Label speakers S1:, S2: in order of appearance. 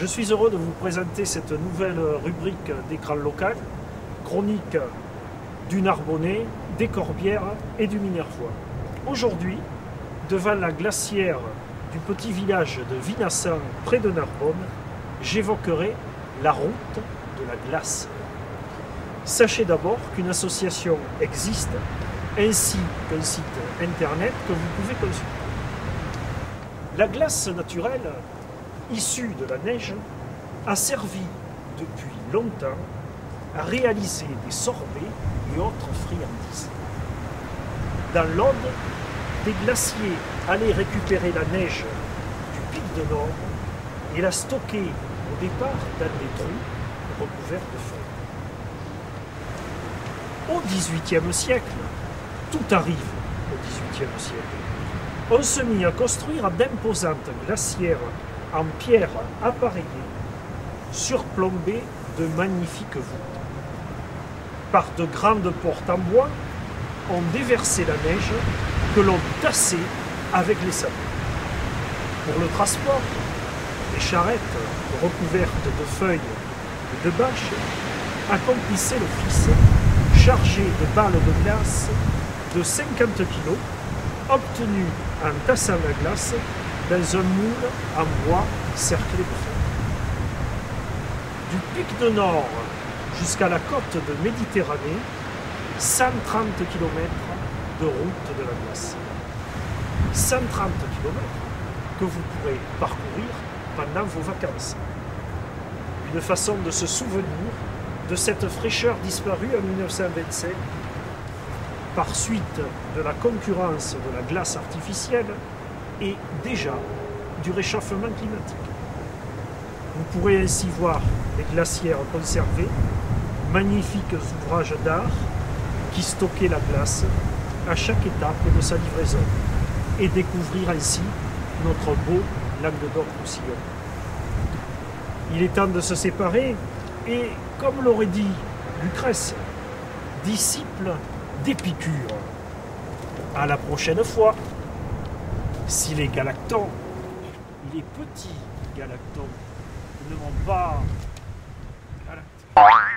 S1: Je suis heureux de vous présenter cette nouvelle rubrique d'écran local, chronique du Narbonnais, des Corbières et du Minervois. Aujourd'hui, devant la glacière du petit village de Vinassan, près de Narbonne, j'évoquerai la route de la glace. Sachez d'abord qu'une association existe, ainsi qu'un site internet que vous pouvez consulter. La glace naturelle, issue de la neige, a servi depuis longtemps à réaliser des sorbets et autres friandises. Dans l'Aude, des glaciers allaient récupérer la neige du pic de Nord et la stocker au départ dans des trous recouverts de feuilles. Au XVIIIe siècle, tout arrive au XVIIIe siècle, on se mit à construire d'imposantes glacières en pierre appareillée, surplombées de magnifiques voûtes. Par de grandes portes en bois, on déversait la neige que l'on tassait avec les sabots. Pour le transport, les charrettes recouvertes de feuilles et de bâches accomplissaient l'office, chargées de balles de glace de 50 kg, obtenues en tassant la glace dans un moule en bois cerclé de feuilles. Du pic de Nord jusqu'à la côte de Méditerranée, 130 km de route de la glace. 130 km que vous pourrez parcourir pendant vos vacances. Une façon de se souvenir de cette fraîcheur disparue en 1925 par suite de la concurrence de la glace artificielle et déjà du réchauffement climatique. Vous pourrez ainsi voir les glacières conservées, magnifiques ouvrages d'art qui stockaient la glace à chaque étape de sa livraison et découvrir ainsi notre beau Languedoc-Roussillon. Il est temps de se séparer et, comme l'aurait dit Lucrèce, disciple d'Épicure. À la prochaine fois. Si les galactons, les petits galactons, ne vont pas galacter.